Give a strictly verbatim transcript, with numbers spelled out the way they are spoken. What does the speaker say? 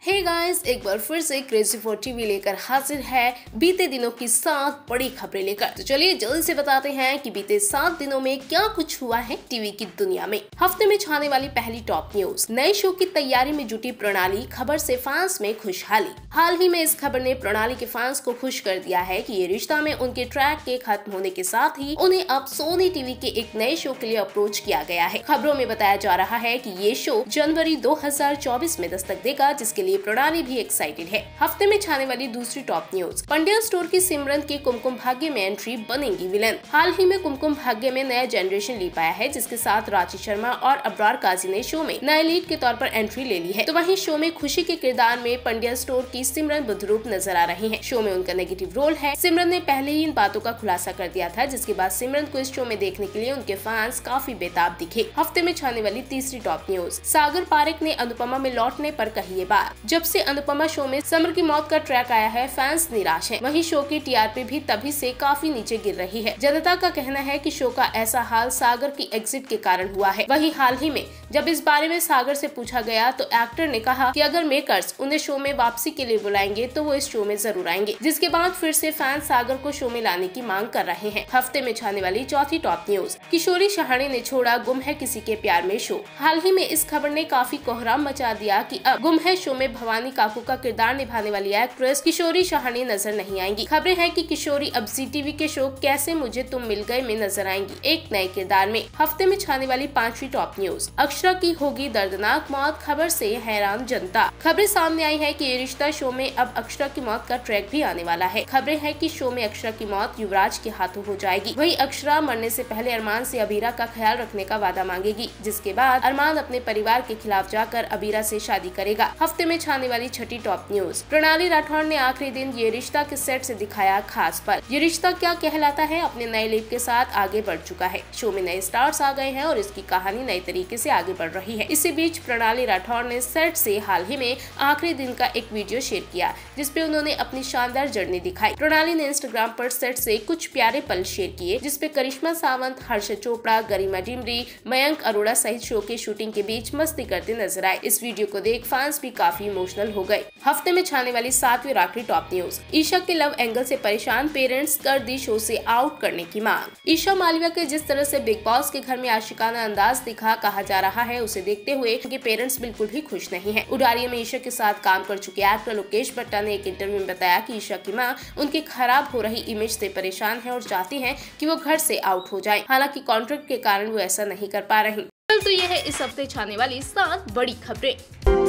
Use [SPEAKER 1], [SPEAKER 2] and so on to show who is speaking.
[SPEAKER 1] हे hey guys, एक बार फिर से क्रेजी फॉर टीवी लेकर हाजिर है बीते दिनों की सात बड़ी खबरें लेकर। तो चलिए जल्दी से बताते हैं कि बीते सात दिनों में क्या कुछ हुआ है टीवी की दुनिया में। हफ्ते में छाने वाली पहली टॉप न्यूज, नए शो की तैयारी में जुटी प्रणाली, खबर से फैंस में खुशहाली। हाल ही में इस खबर ने प्रणाली के फैंस को खुश कर दिया है कि ये रिश्ता में उनके ट्रैक के खत्म होने के साथ ही उन्हें अब सोनी टीवी के एक नए शो के लिए अप्रोच किया गया है। खबरों में बताया जा रहा है कि ये शो जनवरी दो हजार चौबीस में दस्तक देगा, जिसके लिए प्रणाली भी एक्साइटेड है। हफ्ते में छाने वाली दूसरी टॉप न्यूज, पंड्या स्टोर की सिमरन की कुमकुम भाग्य में एंट्री, बनेंगी विलन। हाल ही में कुमकुम भाग्य में नया जनरेशन लीड पाया है, जिसके साथ रांची शर्मा और अब्रार काजी ने शो में नए लीड के तौर पर एंट्री ले ली है। तो वहीं शो में खुशी के किरदार में पंड्या स्टोर की सिमरन बुद्धरूप नजर आ रही है। शो में उनका नेगेटिव रोल है। सिमरन ने पहले ही इन बातों का खुलासा कर दिया था, जिसके बाद सिमरन को इस शो में देखने के लिए उनके फैंस काफी बेताब दिखे। हफ्ते में छाने वाली तीसरी टॉप न्यूज, सागर पारेख ने अनुपमा में लौटने पर कही ये बात। जब से अनुपमा शो में समर की मौत का ट्रैक आया है, फैंस निराश हैं। वहीं शो की टीआरपी भी तभी से काफी नीचे गिर रही है। जनता का कहना है कि शो का ऐसा हाल सागर की एग्जिट के कारण हुआ है। वहीं हाल ही में जब इस बारे में सागर से पूछा गया तो एक्टर ने कहा कि अगर मेकर्स उन्हें शो में वापसी के लिए बुलाएंगे तो वो इस शो में जरूर आएंगे, जिसके बाद फिर से फैंस सागर को शो में लाने की मांग कर रहे हैं। हफ्ते में छाने वाली चौथी टॉप न्यूज, किशोरी शहाणे ने छोड़ा गुम है किसी के प्यार में शो। हाल ही में इस खबर ने काफी कोहराम मचा दिया कि अब गुम है शो में भवानी काकू का किरदार निभाने वाली एक्ट्रेस किशोरी शहाणे नजर नहीं आएंगी। खबरें हैं कि किशोरी अब जी टीवी के शो कैसे मुझे तुम मिल गए में नजर आएंगी, एक नए किरदार में। हफ्ते में छाने वाली पांचवी टॉप न्यूज, अक्षरा की होगी दर्दनाक मौत, खबर से हैरान जनता। खबरें सामने आई है कि ये रिश्ता शो में अब अक्षरा की मौत का ट्रैक भी आने वाला है। खबरें हैं कि शो में अक्षरा की मौत युवराज के हाथों हो जाएगी। वहीं अक्षरा मरने से पहले अरमान से अबीरा का ख्याल रखने का वादा मांगेगी, जिसके बाद अरमान अपने परिवार के खिलाफ जाकर अबीरा से शादी करेगा। हफ्ते में छाने वाली छठी टॉप न्यूज, प्रणाली राठौड़ ने आखिरी दिन ये रिश्ता के सेट से दिखाया खास पल। ये रिश्ता क्या कहलाता है अपने नए लीड के साथ आगे बढ़ चुका है। शो में नए स्टार्स आ गए हैं और इसकी कहानी नए तरीके से आगे बढ़ रही है। इसी बीच प्रणाली राठौड़ ने सेट से हाल ही में आखिरी दिन का एक वीडियो शेयर किया, जिसपे उन्होंने अपनी शानदार जर्नी दिखाई। प्रणाली ने इंस्टाग्राम पर सेट से कुछ प्यारे पल शेयर किए, जिसपे करिश्मा सावंत, हर्षद चोपड़ा, गरिमा डिमरी, मयंक अरोड़ा सहित शो की शूटिंग के बीच मस्ती करते नजर आए। इस वीडियो को देख फैंस भी काफी इमोशनल हो गए। हफ्ते में छाने वाली सातवीं और आखिरी टॉप न्यूज, ईशा के लव एंगल से परेशान पेरेंट्स, कर दी शो से आउट करने की मांग। ईशा मालविया के जिस तरह से बिग बॉस के घर में आशिकाना अंदाज दिखा, कहा जा रहा है, उसे देखते हुए उनके पेरेंट्स बिल्कुल भी खुश नहीं है। उडारिया में ईशा के साथ काम कर चुके एक्टर लोकेश भट्टा ने एक इंटरव्यू में बताया कि ईशा की मां उनके खराब हो रही इमेज से परेशान है और चाहती हैं कि वो घर से आउट हो जाए। हालांकि कॉन्ट्रैक्ट के कारण वो ऐसा नहीं कर पा रही। तो यह है इस हफ्ते छाने वाली सात बड़ी खबरें।